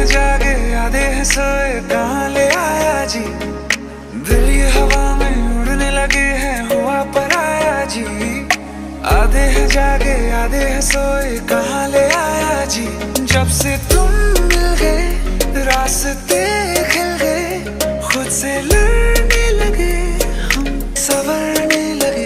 जागे आधे हैं सोए, कहाँ ले आया जी। दिल ये हवा में उड़ने लगे हैं, हुआ पराया जी। आधे हैं जागे आधे हैं सोए, कहाँ ले आया जी। जब से तुम मिल गए रास्ते खिल गए, खुद से लड़ने लगे हम, संवरने लगे।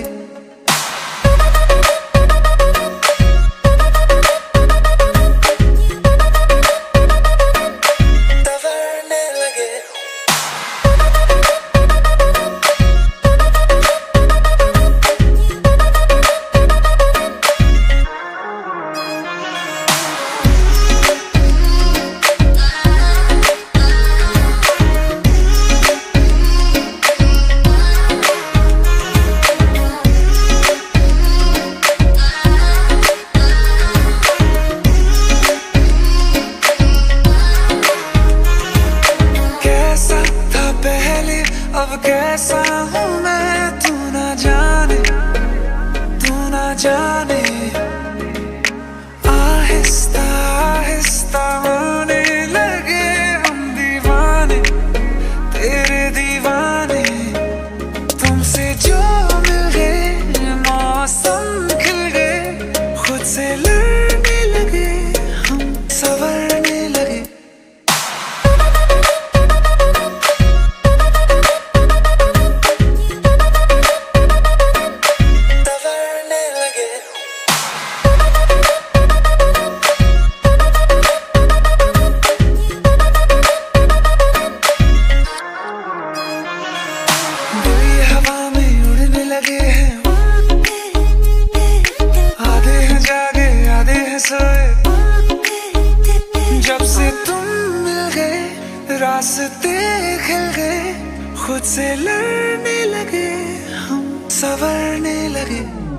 अब कैसा हूँ मैं, तू ना जाने, तू ना जाने। आहिस्ता आहिस्ता होने लगे हम दीवाने, तेरे दीवाने। तुमसे जो मिल गए मौसम खिल गए, खुद से लड़ने लगे हम, संवरने लगे। लगे हैं आधे हैं जागे आधे हैं सोए, जब से तुम मिल गए रास्ते खिल गए, खुद से लड़ने लगे हम, संवरने लगे।